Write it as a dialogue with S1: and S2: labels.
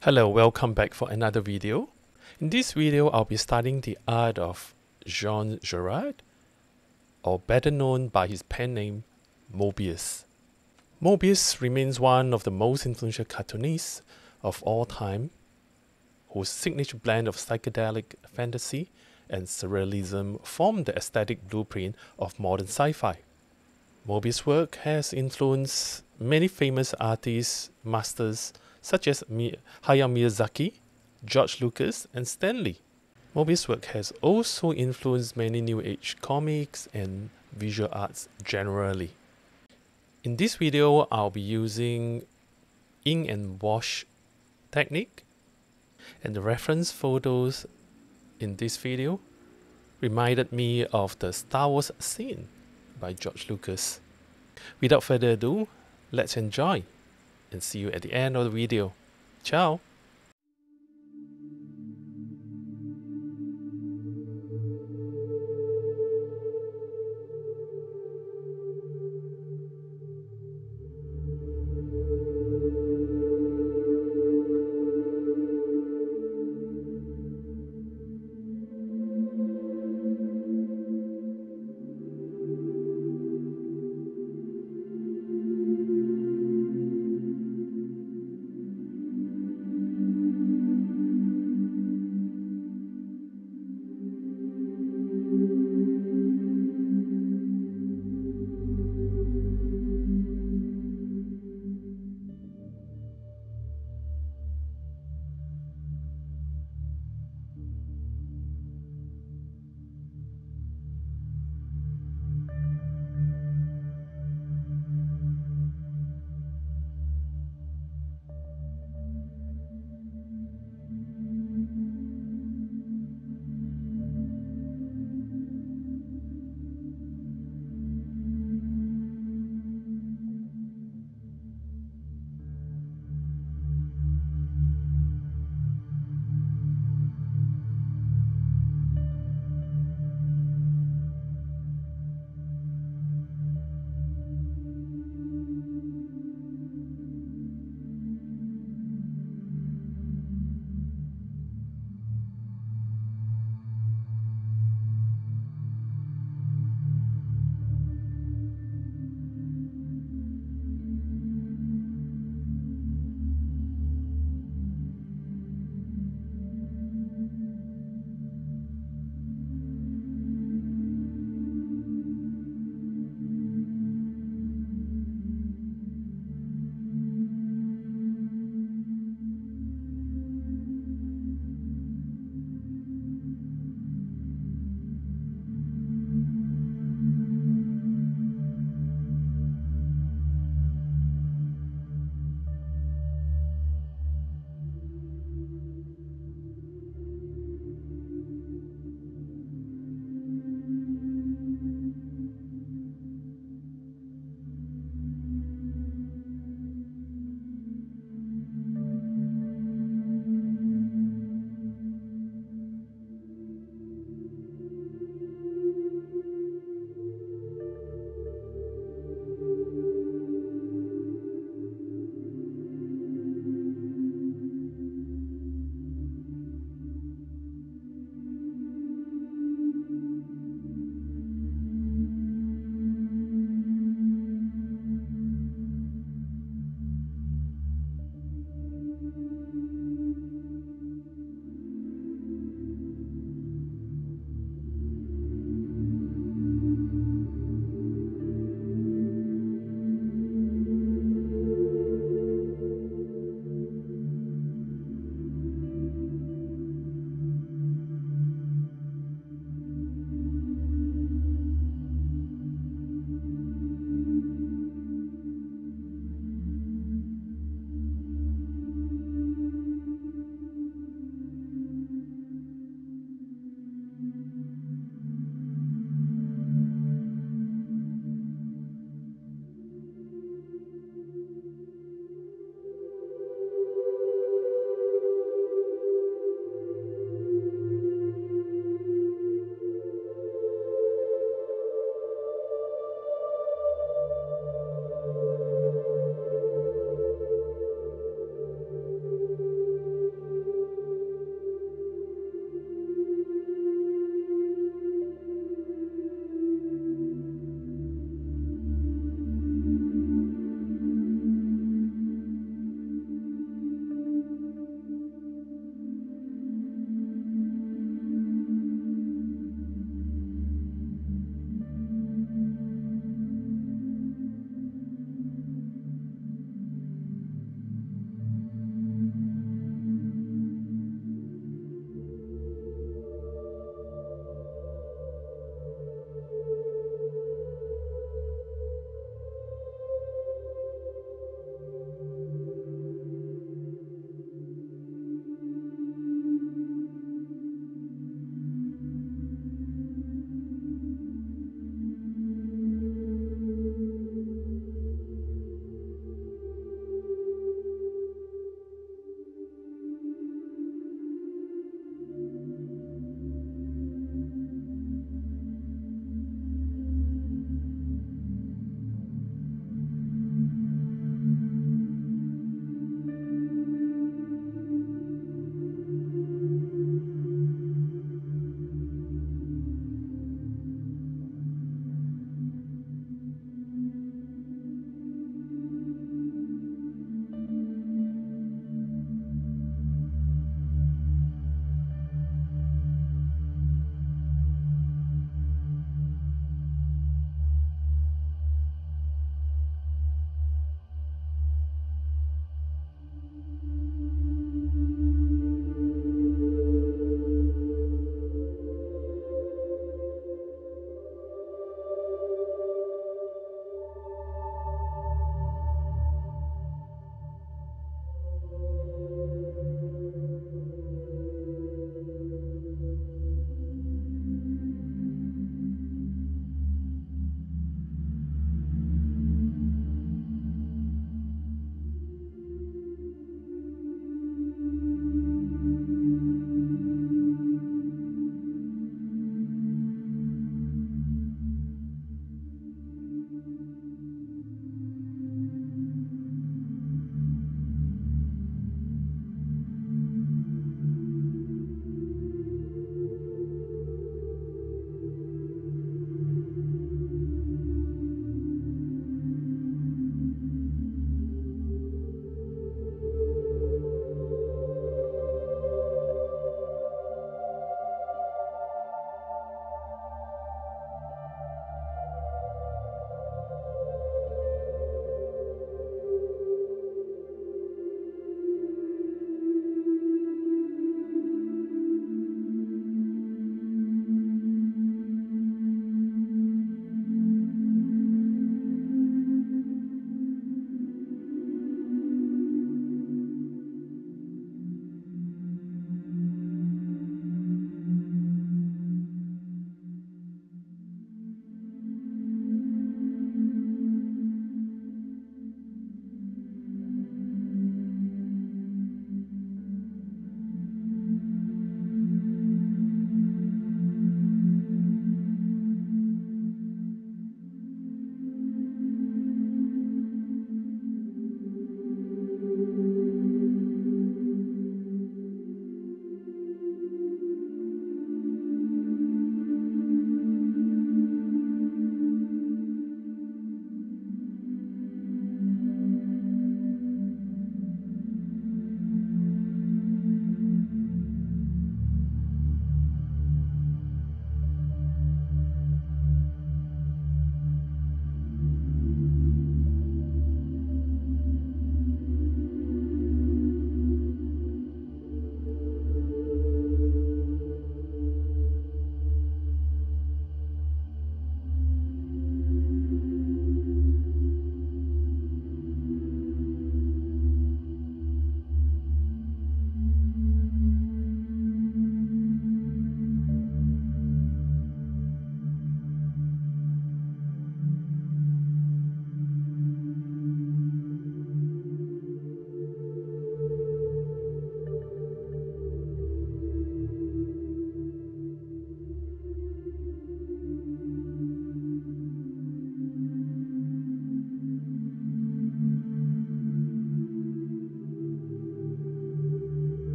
S1: Hello, welcome back for another video. In this video, I'll be studying the art of Jean Giraud, or better known by his pen name, Moebius. Moebius remains one of the most influential cartoonists of all time, whose signature blend of psychedelic fantasy and surrealism formed the aesthetic blueprint of modern sci-fi. Moebius' work has influenced many famous artists, masters, such as Hayao Miyazaki, George Lucas, and Stan Lee. Moebius' work has also influenced many New Age comics and visual arts generally. In this video, I'll be using ink and wash technique, and the reference photos in this video reminded me of the Star Wars scene by George Lucas. Without further ado, let's enjoy and see you at the end of the video. Ciao!